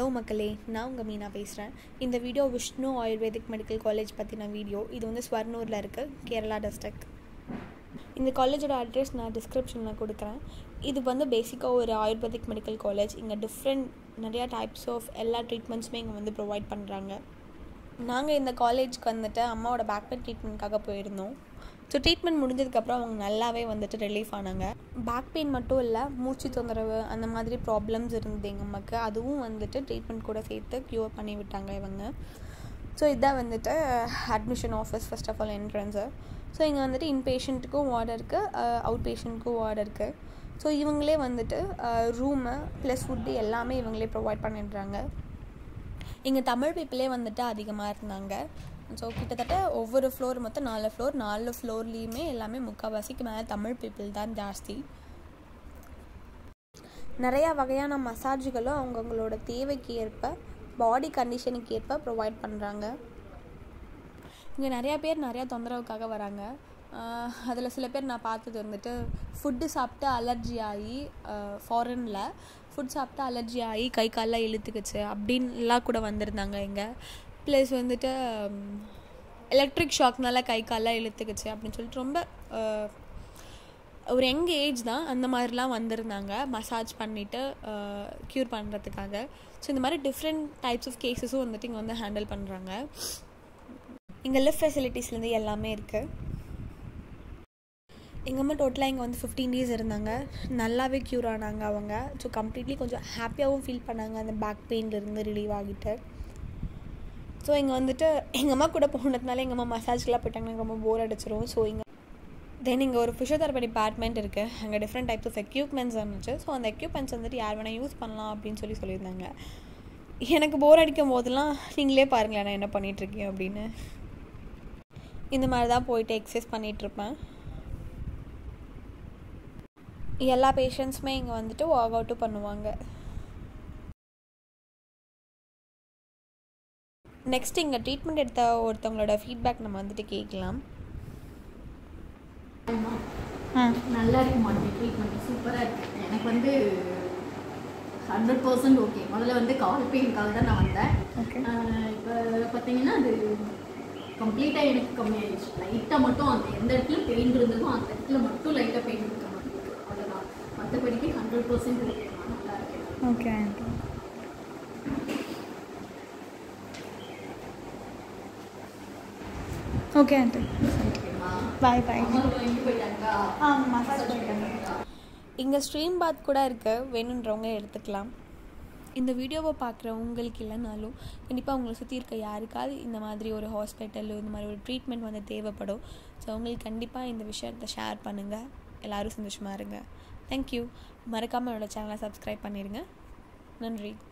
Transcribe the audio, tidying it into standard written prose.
Hello மக்களே, நான் உங்கள் மீனா பேசுகிறேன். இந்த video Vishnu ayurvedic medical college பற்றின வீடியோ. இது வந்து ஸ்வர்னூரில் இருக்குது, கேரளா டிஸ்ட்ரிக்ட். இந்த காலேஜோட அட்ரஸ் நான் டிஸ்கிரிப்ஷனில் கொடுக்குறேன். இது வந்து பேசிக்காக ஒரு ஆயுர்வேதிக் மெடிக்கல் காலேஜ். இங்கே நிறையா டைப்ஸ் ஆஃப் எல்லா ட்ரீட்மெண்ட்ஸுமே இங்கே வந்து ப்ரொவைட் பண்ணுறாங்க. நாங்கள் இந்த காலேஜ்க்கு வந்துட்டு அம்மாவோட பேக் பெயின் ட்ரீட்மெண்ட்காக போயிருந்தோம். ஸோ ட்ரீட்மெண்ட் முடிஞ்சதுக்கப்புறம் அவங்க நல்லாவே வந்துட்டு ரிலீஃப் ஆனாங்க. பேக் பெயின் மட்டும் இல்லை, மூச்சு தொந்தரவு அந்த மாதிரி ப்ராப்ளம்ஸ் இருந்தது எங்கள் அம்மாவுக்கு. அதுவும் வந்துட்டு ட்ரீட்மெண்ட் கூட சேர்த்து க்யூர் பண்ணி விட்டாங்க இவங்க. ஸோ இதான் வந்துட்டு admission office, first of all entrance. So இங்கே வந்துட்டு இன்பேஷண்ட்டுக்கும் வார்டு இருக்குது, அவுட் பேஷண்ட்டுக்கும் வார்டு இருக்குது. ஸோ இவங்களே வந்துட்டு ரூமு ப்ளஸ் ஃபுட்டு எல்லாமே இவங்களே ப்ரொவைட் பண்ணிடுறாங்க. இங்கே தமிழ் பீப்புளே வந்துட்டு அதிகமாக இருந்தாங்க. ஸோ கிட்டத்தட்ட ஒவ்வொரு ஃப்ளோர் மொத்தம் 4 ஃப்ளோர்லேயுமே எல்லாமே முக்கால்வாசிக்கு மேலே தமிழ் பீப்புள் தான் ஜாஸ்தி. நிறையா வகையான மசாஜுகளும் அவங்கவுங்களோட தேவைக்கு ஏற்ப, பாடி கண்டிஷனுக்கு ஏற்ப ப்ரொவைட் பண்ணுறாங்க. இங்கே நிறையா பேர் நிறையா தொந்தரவுக்காக வராங்க. அதில் சில பேர் நான் பார்த்தது வந்துட்டு ஃபுட்டு சாப்பிட்டு அலர்ஜி ஆகி, ஃபாரினில் ஃபுட் சாப்பிட்டு அலர்ஜி ஆகி கை காலெலாம் இழுத்துக்குச்சு அப்படின்லாம் கூட வந்திருந்தாங்க இங்கே. ப்ளஸ் வந்துட்டு எலக்ட்ரிக் ஷாக்னால கை காலெலாம் இழுத்துக்குச்சு அப்படின்னு சொல்லிட்டு ரொம்ப ஒரு யங் ஏஜ் தான், அந்த மாதிரிலாம் வந்திருந்தாங்க மசாஜ் பண்ணிவிட்டு க்யூர் பண்ணுறதுக்காக. ஸோ இந்த மாதிரி டிஃப்ரெண்ட் டைப்ஸ் ஆஃப் கேஸஸும் வந்துட்டு இங்கே வந்து ஹேண்டில் பண்ணுறாங்க. இங்கே லிஃப்ட் ஃபெசிலிட்டிஸ்லேருந்து எல்லாமே இருக்குது. எங்கள் அம்மா டோட்டலாக இங்கே வந்து 15 days இருந்தாங்க. நல்லாவே க்யூர் ஆனாங்க அவங்க. ஸோ கம்ப்ளீட்லி கொஞ்சம் ஹாப்பியாகவும் ஃபீல் பண்ணாங்க அந்த பேக் பெயின்லேருந்து ரிலீவ் ஆகிட்டு. ஸோ இங்கே வந்துட்டு எங்கள் அம்மா கூட போனதுனால எங்கள் அம்மா மசாஜ்க்கெலாம் போயிட்டாங்கன்னா எனக்கு ரொம்ப போர் அடிச்சிடும். ஸோ இங்கே ஒரு ஃபிசியோதெரபி டிபார்ட்மெண்ட் இருக்குது. அங்கே டிஃப்ரெண்ட் டைப்ஸ் ஆஃப் எக்யூப்மெண்ட்ஸ் இருந்துச்சு. ஸோ அந்த எக்யூப்மெண்ட்ஸ் வந்துட்டு யார் வேணால் யூஸ் பண்ணலாம் அப்படின்னு சொல்லியிருந்தாங்க. எனக்கு போர் அடிக்கும் போதெல்லாம் நீங்களே பாருங்களேன் நான் என்ன பண்ணிகிட்ருக்கேன் அப்படின்னு. இந்த மாதிரி தான் போயிட்டு எக்ஸசைஸ் பண்ணிகிட்ருப்பேன். எல்லா பேஷண்ட்ஸுமே இங்கே வந்துட்டு வாக் அவுட்டும் பண்ணுவாங்க. நெக்ஸ்ட் இங்கே ட்ரீட்மெண்ட் எடுத்த ஒருத்தவங்களோட ஃபீட்பேக் நம்ம வந்துட்டு கேட்கலாம். நல்லா இருக்குமா ட்ரீட்மெண்ட், சூப்பராக இருக்குது. எனக்கு வந்து 100% ஓகே. முதல்ல வந்து கால் பெயினுக்காக தான் நான் வந்தேன். இப்போ பார்த்தீங்கன்னா அது கம்ப்ளீட்டாக எனக்கு கம்மியாகிடுச்சு. லைட்டாக மட்டும் அந்த எந்த இடத்துல பெயின் இருந்ததோ அந்த இடத்துல மட்டும் லைட்டாக பெயின் இருக்க மாதிரி இருக்குது, அவ்வளோதான். மற்றபடிக்கு 100% ஓகே, நல்லா இருக்கேன். Okay okay aunty, bye bye. Massage பண்ணிட்டாங்க. இங்கே ஸ்ட்ரீம் பாத் கூட இருக்குது, வேணுன்றவங்க எடுத்துக்கலாம். இந்த வீடியோவை பார்க்குற உங்களுக்கு இல்லைனாலும் கண்டிப்பாக உங்களை சுற்றி இருக்க யாருக்காவது இந்த மாதிரி ஒரு ஹாஸ்பிட்டலோ இந்த மாதிரி ஒரு ட்ரீட்மெண்ட் வந்து தேவைப்படும். ஸோ உங்களுக்கு கண்டிப்பாக இந்த விஷயத்தை ஷேர் பண்ணுங்கள். எல்லோரும் சந்தோஷமாக இருங்க. தேங்க்யூ. மறக்காமல் என்னோடய சேனலை சப்ஸ்கிரைப் பண்ணிடுங்க. நன்றி.